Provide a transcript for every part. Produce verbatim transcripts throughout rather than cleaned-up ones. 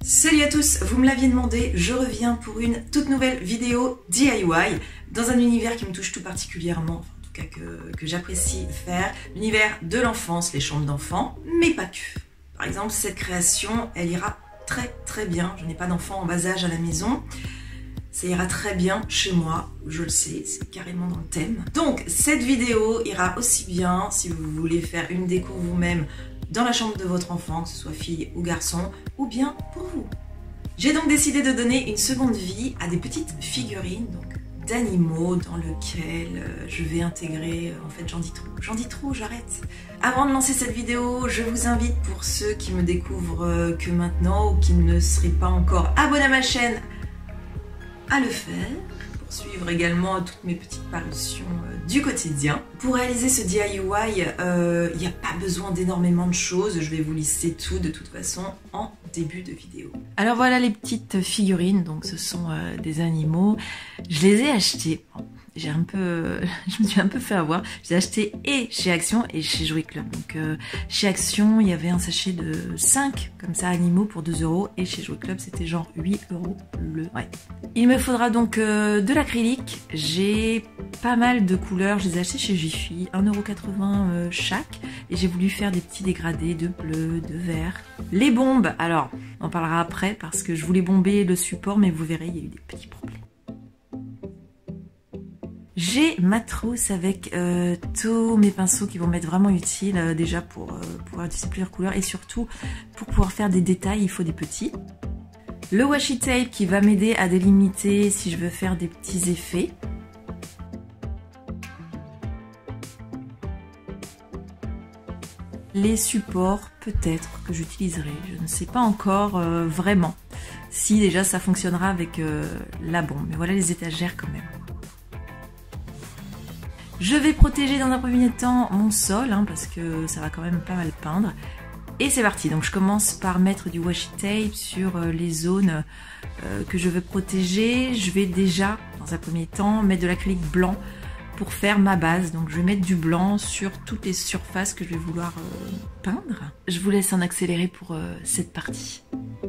Salut à tous, vous me l'aviez demandé, je reviens pour une toute nouvelle vidéo D I Y dans un univers qui me touche tout particulièrement, enfin, en tout cas que, que j'apprécie faire, l'univers de l'enfance, les chambres d'enfants, mais pas que. Par exemple, cette création, elle ira très très bien, je n'ai pas d'enfant en bas âge à la maison, ça ira très bien chez moi, je le sais, c'est carrément dans le thème. Donc cette vidéo ira aussi bien si vous voulez faire une déco vous-même dans la chambre de votre enfant, que ce soit fille ou garçon, ou bien pour vous. J'ai donc décidé de donner une seconde vie à des petites figurines donc d'animaux dans lesquelles je vais intégrer, en fait j'en dis trop, j'en dis trop, j'arrête. Avant de lancer cette vidéo, je vous invite pour ceux qui me découvrent que maintenant ou qui ne seraient pas encore abonnés à ma chaîne, à le faire, pour suivre également toutes mes petites parutions euh, du quotidien. Pour réaliser ce D I Y, il euh, n'y a pas besoin d'énormément de choses, je vais vous lister tout de toute façon en début de vidéo. Alors voilà les petites figurines, donc ce sont euh, des animaux, je les ai achetées. Bon, j'ai un peu, je me suis un peu fait avoir. Je les ai achetés et chez Action et chez Jouet Club. Donc euh, chez Action, il y avait un sachet de cinq comme ça animaux pour deux euros et chez Jouet Club, c'était genre huit euros le. Ouais. Il me faudra donc euh, de l'acrylique. J'ai pas mal de couleurs. Je les ai achetés chez Jiffy, un euro quatre-vingts euh, chaque. Et j'ai voulu faire des petits dégradés de bleu, de vert. Les bombes, alors on en parlera après parce que je voulais bomber le support, mais vous verrez, il y a eu des petits problèmes. J'ai ma trousse avec euh, tous mes pinceaux qui vont m'être vraiment utiles euh, déjà pour euh, pouvoir utiliser plusieurs couleurs et surtout pour pouvoir faire des détails, il faut des petits. Le washi tape qui va m'aider à délimiter si je veux faire des petits effets. Les supports peut-être que j'utiliserai, je ne sais pas encore euh, vraiment si déjà ça fonctionnera avec euh, la bombe, mais voilà les étagères quand même. Je vais protéger dans un premier temps mon sol, hein, parce que ça va quand même pas mal peindre. Et c'est parti, donc je commence par mettre du washi tape sur les zones euh, que je veux protéger. Je vais déjà, dans un premier temps, mettre de l'acrylique blanc pour faire ma base. Donc je vais mettre du blanc sur toutes les surfaces que je vais vouloir euh, peindre. Je vous laisse en accélérer pour euh, cette partie.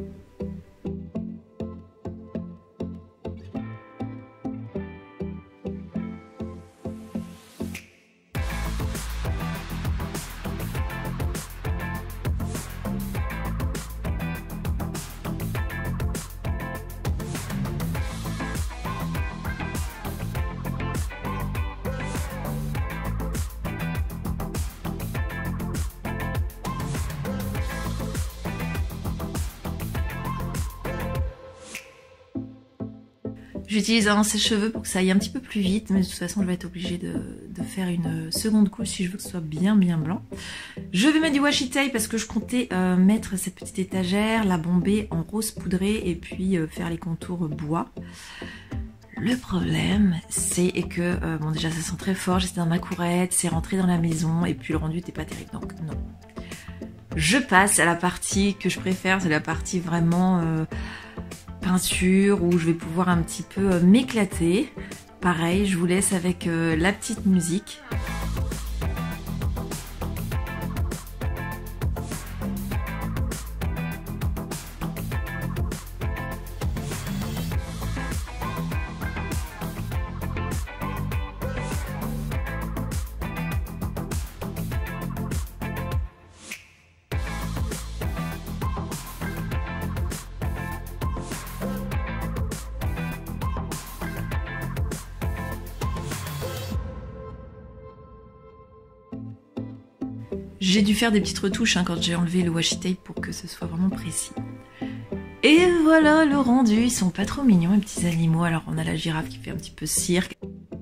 J'utilise un sèche-cheveux pour que ça aille un petit peu plus vite, mais de toute façon je vais être obligée de, de faire une seconde couche si je veux que ce soit bien bien blanc. Je vais mettre du washi tape parce que je comptais euh, mettre cette petite étagère, la bomber en rose poudré et puis euh, faire les contours bois. Le problème c'est que, euh, bon déjà ça sent très fort, j'étais dans ma courette, c'est rentré dans la maison et puis le rendu n'était pas terrible, donc non. Je passe à la partie que je préfère, c'est la partie vraiment... Euh, peinture où je vais pouvoir un petit peu m'éclater. Pareil, je vous laisse avec euh, la petite musique. J'ai dû faire des petites retouches hein, quand j'ai enlevé le washi tape pour que ce soit vraiment précis. Et voilà le rendu, ils sont pas trop mignons les petits animaux. Alors on a la girafe qui fait un petit peu cirque.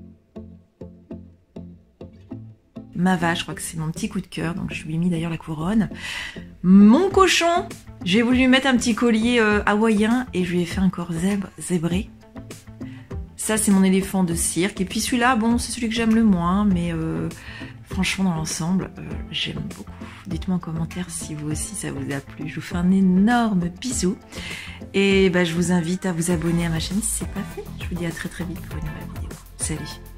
Ma vache, je crois que c'est mon petit coup de cœur, donc je lui ai mis d'ailleurs la couronne. Mon cochon, j'ai voulu lui mettre un petit collier euh, hawaïen et je lui ai fait un corps zèbre, zébré. Ça c'est mon éléphant de cirque. Et puis celui-là, bon c'est celui que j'aime le moins, mais... Euh, franchement, dans l'ensemble, euh, j'aime beaucoup. Dites-moi en commentaire si vous aussi ça vous a plu. Je vous fais un énorme bisou. Et bah, je vous invite à vous abonner à ma chaîne si ce n'est pas fait. Je vous dis à très très vite pour une nouvelle vidéo. Salut!